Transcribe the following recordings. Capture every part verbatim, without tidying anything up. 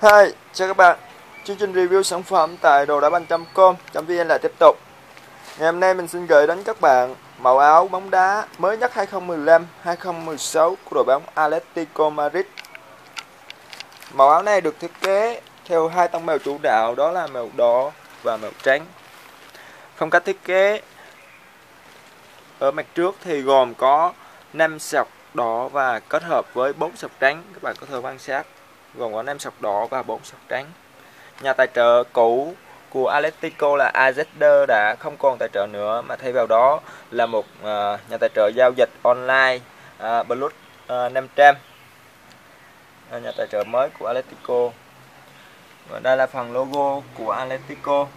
Hi, chào các bạn. Chương trình review sản phẩm tại đồ đá banh chấm com chấm vn lại tiếp tục. Ngày hôm nay mình xin gửi đến các bạn màu áo bóng đá mới nhất hai không một lăm hai không một sáu của đội bóng Atletico Madrid. Màu áo này được thiết kế theo hai tông màu chủ đạo, đó là màu đỏ và màu trắng. Phong cách thiết kế ở mặt trước thì gồm có năm sọc đỏ và kết hợp với bốn sọc trắng. Các bạn có thể quan sát, gồm có năm sọc đỏ và bốn sọc trắng. Nhà tài trợ cũ của Atletico là a zét đê đã không còn tài trợ nữa, mà thay vào đó là một uh, nhà tài trợ giao dịch online, uh, Plus uh, năm trăm, uh, nhà tài trợ mới của Atletico. Và đây là phần logo của Atletico.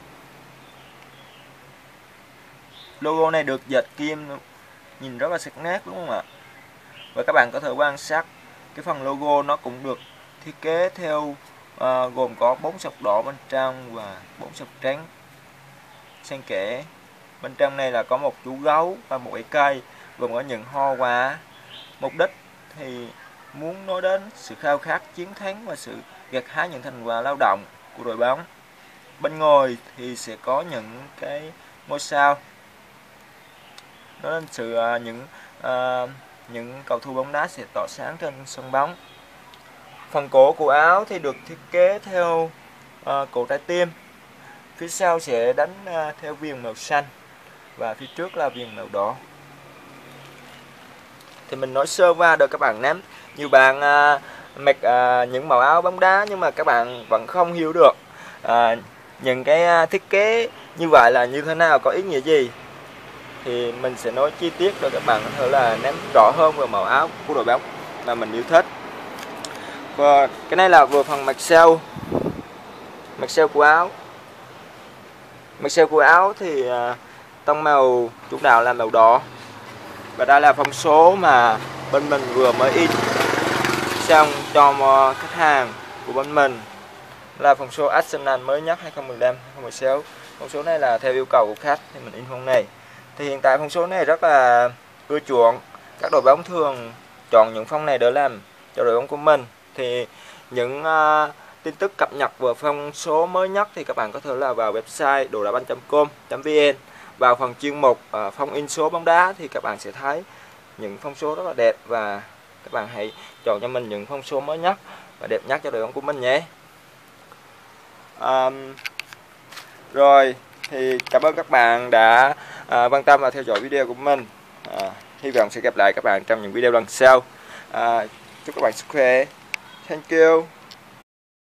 Logo này được dệt kim, nhìn rất là sắc nét đúng không ạ? Và các bạn có thể quan sát cái phần logo nó cũng được thiết kế theo uh, gồm có bốn sọc đỏ bên trong và bốn sọc trắng xen kẽ. Bên trong này là có một chú gấu và một cái cây, gồm có những hoa quả. Mục đích thì muốn nói đến sự khao khát chiến thắng và sự gặt hái những thành quả lao động của đội bóng. Bên ngoài thì sẽ có những cái ngôi sao, đó là sự uh, những uh, những cầu thủ bóng đá sẽ tỏa sáng trên sân bóng. Phần cổ của áo thì được thiết kế theo uh, cổ trái tim. Phía sau sẽ đánh uh, theo viền màu xanh và phía trước là viền màu đỏ. Thì mình nói sơ qua được các bạn nắm. Nhiều bạn uh, mặc uh, những màu áo bóng đá nhưng mà các bạn vẫn không hiểu được uh, những cái uh, thiết kế như vậy là như thế nào, có ý nghĩa gì. Thì mình sẽ nói chi tiết để các bạn có thể là nắm rõ hơn về màu áo của đội bóng mà mình yêu thích. Và cái này là vừa phần mặt sau, mặt sau của áo. Mặt sau của áo thì uh, tông màu chủ đạo là màu đỏ. Và đây là phong số mà bên mình vừa mới in xong cho uh, khách hàng của bên mình, là phong số Arsenal mới nhất hai không một lăm hai không một sáu. Phong số này là theo yêu cầu của khách thì mình in phong này. Thì hiện tại phong số này rất là ưa chuộng. Các đội bóng thường chọn những phong này để làm cho đội bóng của mình. Thì những uh, tin tức cập nhật về phong số mới nhất thì các bạn có thể là vào website đồ đá banh chấm com chấm vn. Vào phần chuyên mục uh, phong in số bóng đá thì các bạn sẽ thấy những phong số rất là đẹp, và các bạn hãy chọn cho mình những phong số mới nhất và đẹp nhất cho đội bóng của mình nhé. Um, rồi thì cảm ơn các bạn đã uh, quan tâm và theo dõi video của mình. Uh, hy vọng sẽ gặp lại các bạn trong những video lần sau. Uh, chúc các bạn sức khỏe. Thank you.